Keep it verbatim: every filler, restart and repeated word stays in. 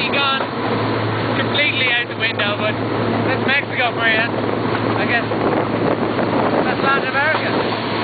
he gone completely out the window, but that's Mexico for you. I guess that's Latin America.